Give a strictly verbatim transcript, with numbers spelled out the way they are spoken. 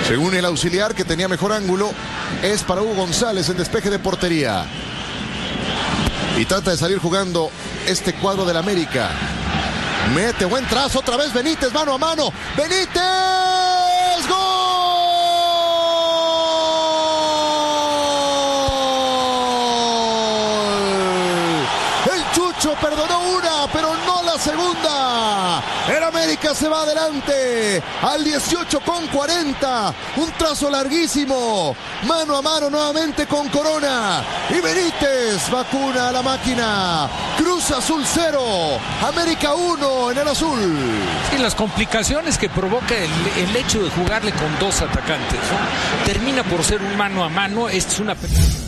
Según el auxiliar, que tenía mejor ángulo, es para Hugo González en despeje de portería. Y trata de salir jugando este cuadro del América. Mete buen trazo, otra vez Benítez, mano a mano. ¡Benítez! ¡Gol! El Chucho perdonó una, pero no la segunda. El América se va adelante al dieciocho con cuarenta. Un trazo larguísimo. Mano a mano nuevamente con Corona. Y Benítez vacuna a la máquina. Cruz Azul cero. América uno en el azul. Y las complicaciones que provoca el, el hecho de jugarle con dos atacantes, ¿no? Termina por ser un mano a mano. Esta es una...